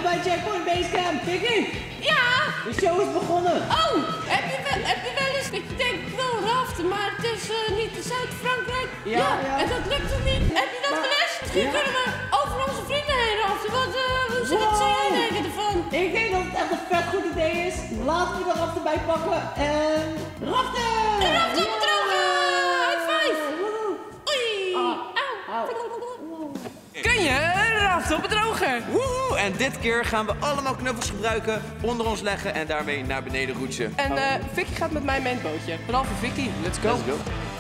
bij Checkpoint Basecamp. Vicky? Ja? De show is begonnen. Oh, heb je wel eens dat je denkt, ik wil raften, maar het is niet in Zuid-Frankrijk? Ja. En dat lukt er niet. Heb je dat wel eens? Misschien kunnen we over onze vrienden heen raften. Wat zou jij denken ervan? Ik denk dat het echt een vet goed idee is. Laten we de raften bij pakken en raften! En raften op het droge! High five! Oei! Auw! Kun je raften op het droge? Woehoe! En dit keer gaan we allemaal knuffels gebruiken, onder ons leggen en daarmee naar beneden roetsen. En Vicky gaat met mij mee in het bootje. Behalve Vicky, let's go. Let's go.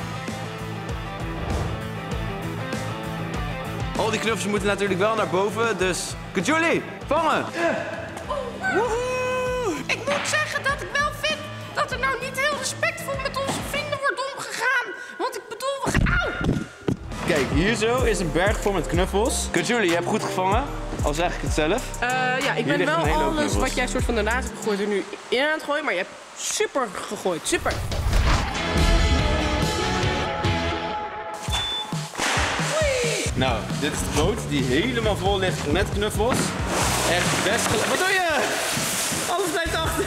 Al die knuffels moeten natuurlijk wel naar boven, dus... Kajuli, vangen! Woehoe! Ik moet zeggen dat ik wel vind dat er nou niet heel respectvol met onze vrienden wordt omgegaan. Want ik bedoel, we gaan... Auw! Kijk, hier zo is een berg vol met knuffels. Kajuli, je hebt goed gevangen, al zeg ik het zelf. Ja, ik ben ligt wel een hele hoop alles knuffels. wat jij soort van daarnaast hebt gegooid er nu in aan het gooien. Maar je hebt super gegooid, super. Nou, dit is de boot die helemaal vol ligt met knuffels. Echt best gelijk. Wat doe je? Alles blijft achter.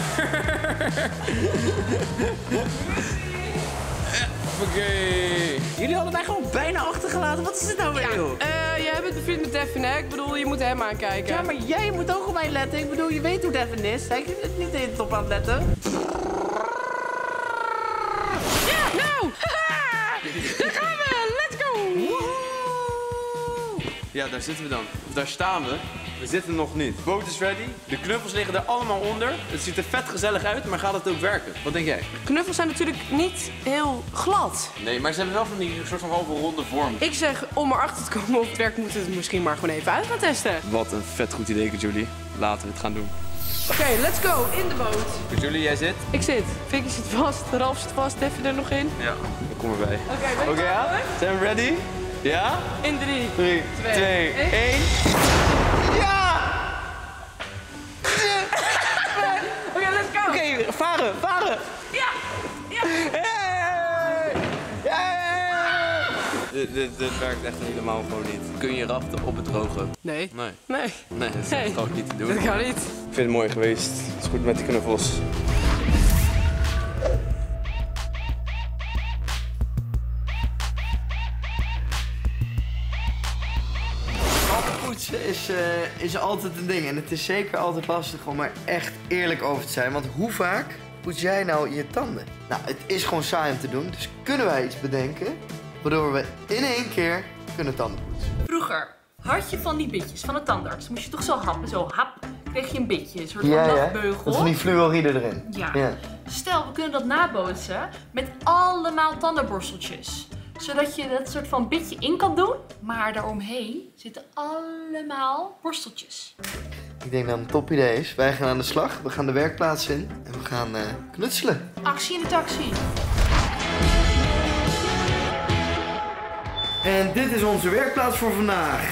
Oké. Jullie hadden mij gewoon bijna achtergelaten. Wat is dit nou weer, joh? Jij bent bevriend met Devin, hè? Ik bedoel, je moet hem aankijken. Ja, maar jij moet ook op mij letten. Ik bedoel, je weet hoe Devin is. Hij is niet in top aan het letten. Ja, nou! Daar gaan we! Let's go! Ja, daar zitten we dan. Of daar staan we. We zitten nog niet. De boot is ready. De knuffels liggen er allemaal onder. Het ziet er vet gezellig uit, maar gaat het ook werken? Wat denk jij? Knuffels zijn natuurlijk niet heel glad. Nee, maar ze hebben wel van die soort van halve ronde vorm. Ik zeg, om erachter te komen of het werkt, moeten we het misschien maar gewoon even uit gaan testen. Wat een vet goed idee, Julie. Laten we het gaan doen. Oké, let's go. In de boot. Julie, jij zit? Ik zit. Vicky zit vast. Ralf zit vast. Devin er nog in. Ja, ik kom erbij. Oké, ben je Oké, ja? klaar? Zijn we ready? Ja? In 3, 3, 2, 1. Ja! Oké, let's go. Oké, varen, varen! Ja. Ja. Hey! Hey! Dit werkt echt helemaal gewoon niet. Kun je raften op het droge? Nee. Nee. Nee. Nee, dat is Nee. gewoon niet te doen. Dat kan niet. Ik vind het mooi geweest. Het is goed met die knuffels. Poetsen is altijd een ding. En het is zeker altijd lastig om er echt eerlijk over te zijn. Want hoe vaak poets jij nou je tanden? Nou, het is gewoon saai om te doen. Dus kunnen wij iets bedenken waardoor we in één keer kunnen tanden poetsen? Vroeger had je van die bitjes van de tandarts. Moest je toch zo happen, zo hap, kreeg je een bitje, een soort van lachbeugel. Dat van die fluoride erin. Ja. Stel, we kunnen dat nabootsen met allemaal tandenborsteltjes. Zodat je dat soort van bitje in kan doen, maar daaromheen zitten allemaal borsteltjes. Ik denk dat het een top idee is. Wij gaan aan de slag. We gaan de werkplaats in en we gaan knutselen. Actie in de taxi. En dit is onze werkplaats voor vandaag.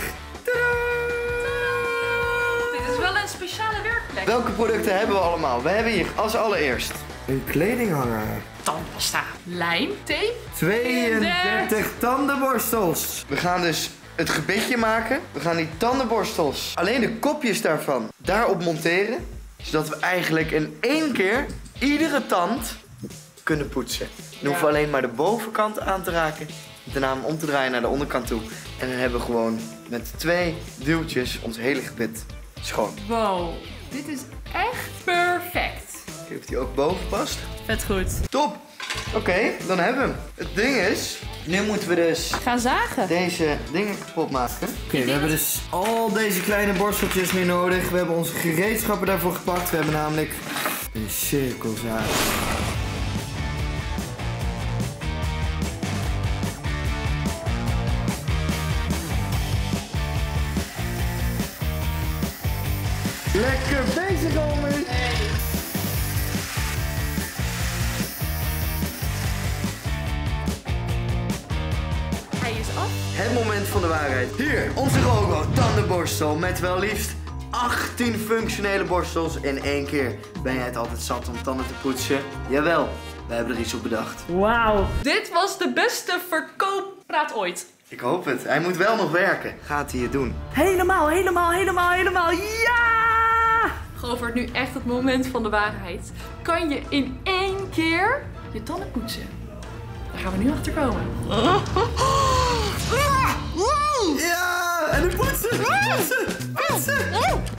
Dit is wel een speciale werkplek. Welke producten hebben we allemaal? We hebben hier als allereerst een kledinghanger. Tandpasta, lijm, tape. 32 tandenborstels. We gaan dus het gebitje maken. We gaan die tandenborstels, alleen de kopjes daarvan, daarop monteren. Zodat we eigenlijk in één keer iedere tand kunnen poetsen. Dan hoeven we alleen maar de bovenkant aan te raken. Daarna hem om te draaien naar de onderkant toe. En dan hebben we gewoon met 2 duwtjes ons hele gebit schoon. Wow, dit is echt perfect. Kijk of die ook boven past. Vet goed. Top! Oké, dan hebben we hem. Het ding is, nu moeten we dus Gaan zagen. deze dingen kapot maken. Oké, we hebben dus al deze kleine borsteltjes nu nodig. We hebben onze gereedschappen daarvoor gepakt. We hebben namelijk een cirkelzaag. Lekker bezig, homie! Hij is af. Het moment van de waarheid. Hier, onze logo, tandenborstel, met wel liefst 18 functionele borstels in één keer. Ben jij het altijd zat om tanden te poetsen? Jawel, wij hebben er iets op bedacht. Wauw. Dit was de beste verkooppraat ooit. Ik hoop het. Hij moet wel nog werken. Gaat hij het doen? Helemaal. Ja! Govert, nu echt het moment van de waarheid. Kan je in 1 keer je tanden poetsen? Daar gaan we nu achter komen. Ja, en nu poetsen. Poetsen.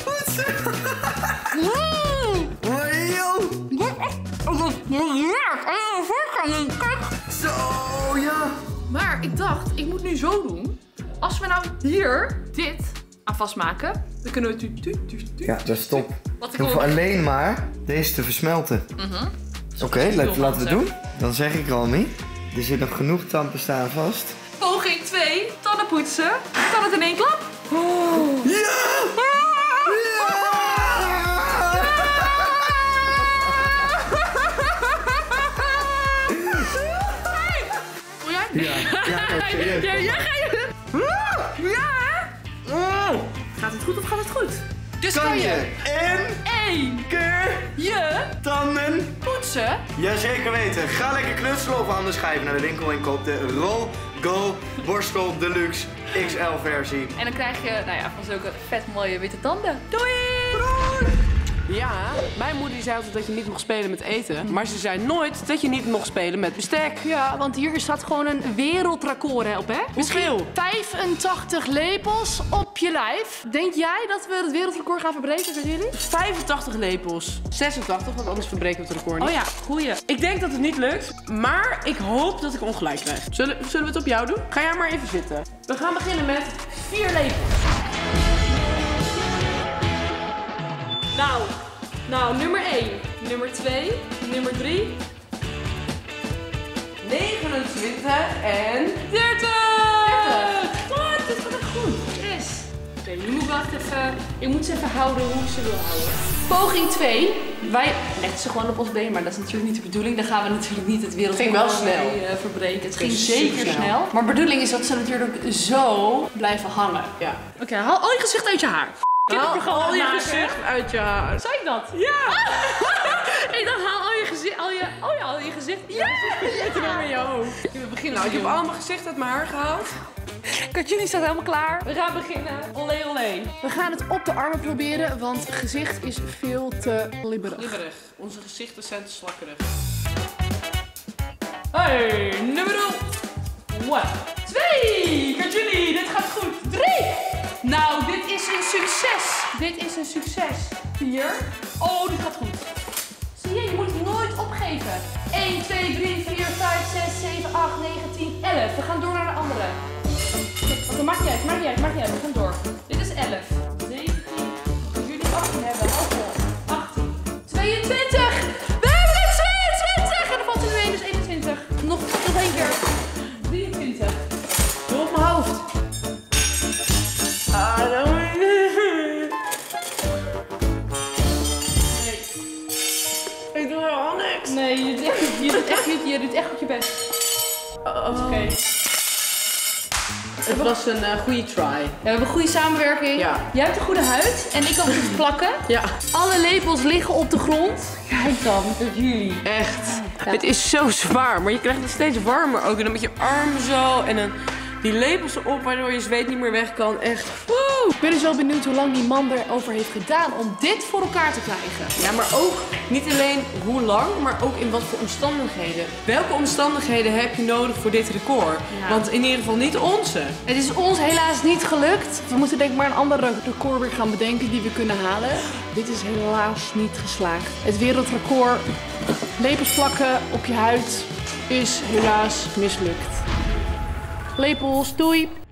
Zo, ja. Maar ik dacht, ik moet nu zo doen. Als we nou hier dit aan vastmaken, dan kunnen we Ja, dat is top. Wat ik We hoeven alleen maar deze te versmelten. Oké, laten we doen. Dan zeg ik Romy, er zit nog genoeg tandpasta aan vast. Poging 2, tanden poetsen. Kan het in 1 klap? Ja! Wil jij? Ja, Gaat het goed of gaat het goed? Dus kan je in 1 keer je tanden poetsen? Jazeker weten. Ga lekker knutselen of anders ga je naar de winkel en koop de Roll Go Borstel Deluxe XL versie. En dan krijg je, nou ja, van zulke vet mooie witte tanden. Doei! Ja, mijn moeder die zei altijd dat je niet mocht spelen met eten. Maar ze zei nooit dat je niet mocht spelen met bestek. Ja, want hier staat gewoon een wereldrecord op, hè? Hoeveel? 85 lepels op je lijf. Denk jij dat we het wereldrecord gaan verbreken met jullie? 85 lepels. 86, want anders verbreken we het record niet. Oh ja, goeie. Ik denk dat het niet lukt, maar ik hoop dat ik ongelijk krijg. Zullen we het op jou doen? Ga jij maar even zitten. We gaan beginnen met 4 lepels. Nou, nummer 1, nummer 2, nummer 3. 29 en 30! Wat? Dat gaat echt goed. Yes. Oké, nu moet ik wacht even. Ik moet ze even houden hoe ik ze wil houden. Poging 2. Wij leggen ze gewoon op ons been, maar dat is natuurlijk niet de bedoeling. Dan gaan we natuurlijk niet het wereldrecord wel snel. Verbreken. Het ging ging zeker super snel. Maar de bedoeling is dat ze natuurlijk zo blijven hangen. Ja. Oké, haal al je gezicht uit je haar. Haal al je gezicht uit je haar. Zei ik dat? Ja! Ik dacht, haal al je gezicht. Al je gezicht. Ja! Zit er dan met je hoofd? We beginnen. Nou, ik heb al mijn gezicht uit mijn haar gehaald. Katjuni staat helemaal klaar. We gaan beginnen. Olé, olé. We gaan het op de armen proberen, want gezicht is veel te libberig. Libberig. Onze gezichten zijn te slakkerig. Hey, nummer 1, 2. Katjuni, dit gaat goed. 3. Nou, dit is een succes. Dit is een succes. 4. Oh, dit gaat goed. Zie je, je moet het nooit opgeven. 1, 2, 3, 4, 5, 6, 7, 8, 9, 10, 11. We gaan door naar de andere. Oké, maakt niet uit. We gaan door. Dit is 11. 17. Jullie 18 hebben. Hou vol. 18. 22. We hebben het 22. En er valt er nu 1, dus 21. Nog 1 keer. 23. Doe op mijn hoofd. Ik doe helemaal niks. Nee, je doet echt goed je best. Oké. Het was een goede try. We hebben goede samenwerking. Ja. Jij hebt een goede huid en ik kan goed plakken. Ja. Alle lepels liggen op de grond. Kijk dan, met jullie. Echt. Het is zo zwaar, maar je krijgt het steeds warmer ook. En dan met je armen zo en dan die lepels erop waardoor je zweet niet meer weg kan. Echt. Woe! Ik ben dus wel benieuwd hoe lang die man erover heeft gedaan om dit voor elkaar te krijgen. Ja, maar ook niet alleen hoe lang, maar ook in wat voor omstandigheden. Welke omstandigheden heb je nodig voor dit record? Ja. Want in ieder geval niet onze. Het is ons helaas niet gelukt. We moeten denk ik maar een andere record weer gaan bedenken die we kunnen halen. Dit is helaas niet geslaagd. Het wereldrecord lepels plakken op je huid is helaas mislukt. Lepels, doei!